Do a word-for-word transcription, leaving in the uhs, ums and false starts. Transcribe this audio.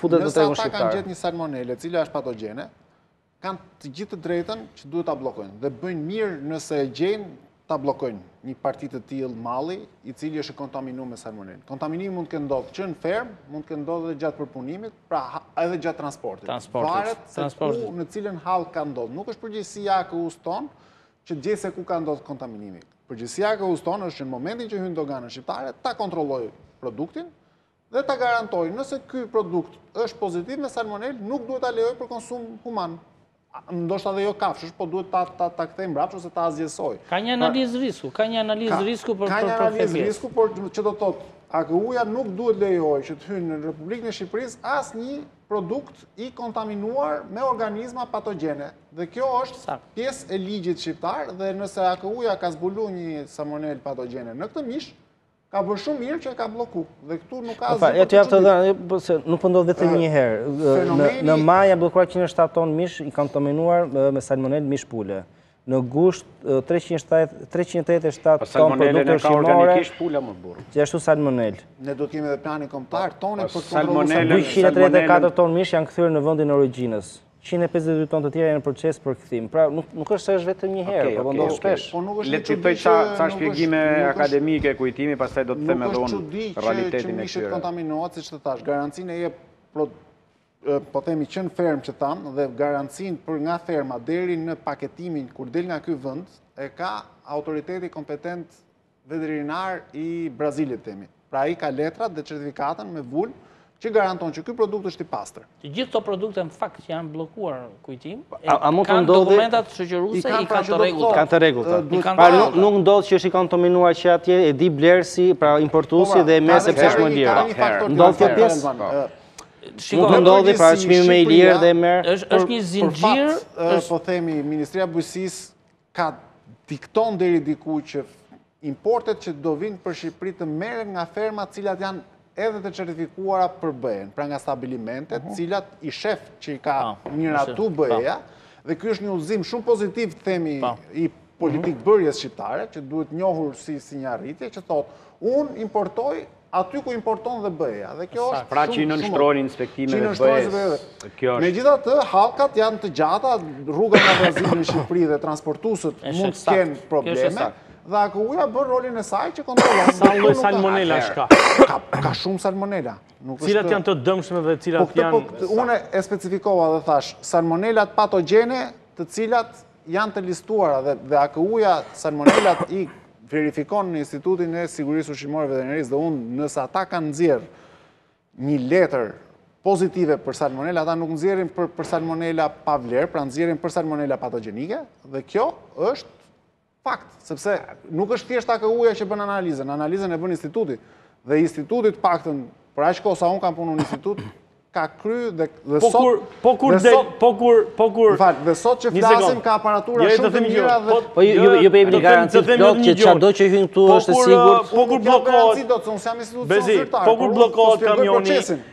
futet në tregun Nëse ata kanë shqiptar. gjetë një salmonele, cila është patogjene, kanë të gjithë të drejtën që duhet ta bllokojnë dhe bëjnë mirë nëse e gjejnë ta bllokojnë një parti të tillë malli i cili është kontaminuar me salmonelë. Kontaminimi mund të ndodhë që në ferm, mund të ndodhë edhe gjatë përpunimit, pra edhe gjatë transportit. Varet se ku në cilën hall ka ndodhur. Nuk është përgjegjësia e A K U-s ton që gjej se ku ka ndodhur kontaminimi. Përgjegjësia e A K U-s ton është që në momentin që hyn doganën shqiptare, ta kontrollojë produktin dhe ta garantojë nëse ky produkt është pozitiv me salmonelë, nuk duhet ta lejojë për konsum human. Ndoshta edhe jo kafshësh, po duhet ta ta ta kthejmë mbrapsht ose ta azjesoj. Ka një analizë risku, ka një analizë risku për Ka një analizë risku, por që do thotë A K U-ja nuk duhet lejojë që të hynë në Republikën e Shqipërisë asnjë produkt i kontaminuar me organizma patogjene. Dhe kjo është pjesë e ligjit shqiptar dhe nëse A K U-ja ka zbuluar një salmonelë patogjene në këtë mish, ka bërë shumë mirë që e ka bloku. Dhe këtu nuk ka asgjë. Ja t'jap të dhënë, se nuk po ndodh vetëm një herë. Në maj janë bllokuar njëqind e shtatë tonë mish i kontaminuar me salmonelë mish pule. Në gusht treqind e tetëdhjetë shtatë tonë produkte ushqimore. Gjithashtu salmonelë. Ne do të kemi edhe planin kombëtar tonë për salmonelën. dyqind e tridhjetë e katër tonë mish janë kthyer në vendin e origjinës. njëqind e pesëdhjetë e dy tonë të tjera janë në proces për kthim. Pra nuk është se është vetëm një herë, po ndodh shpesh. Le të citoj ca shpjegime akademike kujtimi, pastaj do të them edhe unë realitetin e tyre. Nuk është çudi që mishit kontaminohet, siç të thash, garancinë e jep po themi që në ferm që thamë dhe garancinë për nga ferma deri në paketimin kur del nga ky vend e ka autoriteti kompetent veterinar i Brazilit themi. Pra ai ka letrat dhe certifikatën me vul që garanton që ky produkt është i pastër. Të gjithë këto produkte në fakt që janë bllokuar kujtim, kanë dokumentat shoqëruese i kanë të rregullta. Kanë të rregullta. Pra nuk ndodh që është i kontaminuar që atje e di blerësi, pra importuesi dhe e merr sepse është më lirë. Ndodh kjo pjesë? Nuk ndodhi pra çmimi më i lirë dhe merr. Është një zinxhir, po themi Ministria e Bujqësisë ka dikton deri diku që importet që do vinë për Shqipëri të merren nga ferma të cilat janë edhe të certifikuara për B E-n, pra nga stabilimentet, cilat i shef që i ka miratu B E-ja, dhe ky është një udhëzim shumë pozitiv, themi, i politikë bërjes shqiptare, që duhet njohur si një arritje, që thotë, unë importoj aty ku importon dhe B E-ja. Dhe kjo është pra që i nënshtrojnë inspektimeve të B E-s. Megjithatë, hallkat janë të gjata, rruga nga Brazili në Shqipëri dhe transportuesët mund të kenë probleme. Dhe A K U-ja bën rolin e saj që kontrollon. Sa lloj salmonellash ka? Ka shumë salmonela. Cilat janë të dëmshme dhe cilat janë... Unë e specifikova dhe thash, salmonellat patogjene të cilat janë të listuara dhe A K U-ja salmonellat i verifikon në Institutin e Sigurisë Ushqimore Veterinarisë dhe unë nëse ata kanë nxjerr një letër pozitive për salmonella, ata nuk nxjerrin për salmonella pa vlerë, pra nxjerrin për salmonella patogjenike dhe kjo është fakt, sepse nuk është thjesht A K U-ja që bën analizën, analizën e bën instituti. Dhe institutit paktën, për aq kohë sa unë kam punuar në institut, ka kry dhe sot... Po kur del, po kur... Po kur... Dhe sot që flasim ka aparatura shumë të mira dhe... Po ju bëjmë një garanci plot që çdo që hyn këtu është i sigurt. Po kur bllokohet... Po kur bllokohet kamioni...